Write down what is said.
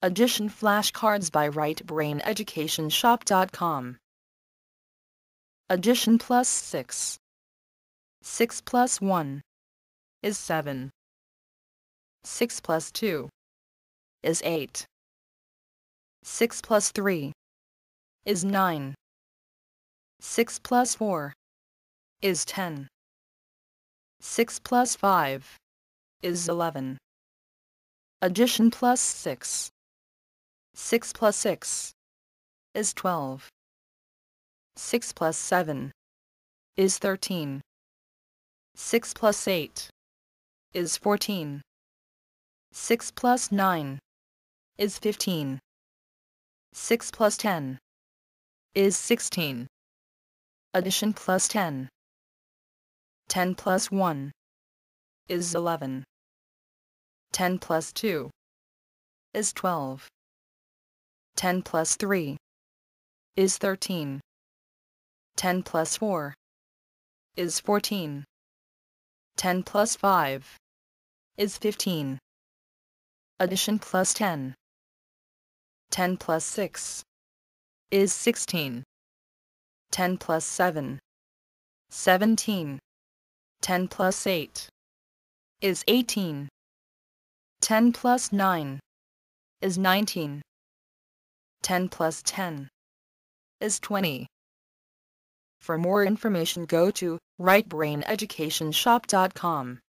Addition flashcards by rightbraineducationshop.com. Addition plus 6. 6 plus 1 is 7. 6 plus 2 is 8. 6 plus 3 is 9. 6 plus 4 is 10. 6 plus 5 is 11. Addition plus 6. 6 plus 6 is 12. 6 plus 7 is 13. 6 plus 8 is 14. 6 plus 9 is 15. 6 plus 10 is 16. Addition plus 10. 10 plus 1 is 11. 10 plus 2 is 12. 10 plus 3 is 13. 10 plus 4 is 14. 10 plus 5 is 15. Addition plus 10. 10 plus 6 is 16. 10 plus 7, 17. 10 plus 8 is 18. 10 plus 9 is 19. 10 plus 10 is 20. For more information, go to rightbraineducationshop.com.